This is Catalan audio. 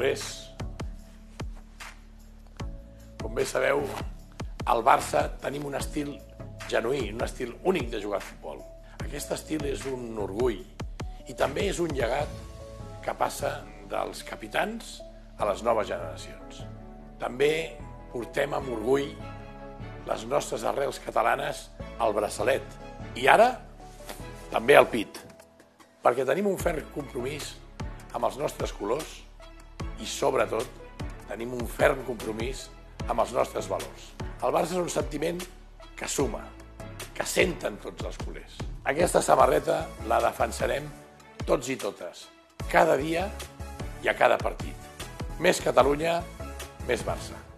culers, com bé sabeu, al Barça tenim un estil genuí, un estil únic de jugar a futbol. Aquest estil és un orgull i també és un llegat que passa dels capitans a les noves generacions. També portem amb orgull les nostres arrels catalanes al braçalet i ara també al pit, perquè tenim un ferm compromís amb els nostres colors i, sobretot, tenim un ferm compromís amb els nostres valors. El Barça és un sentiment que suma, que senten tots els culers. Aquesta samarreta la defensarem tots i totes, cada dia i a cada partit. Més Catalunya, més Barça.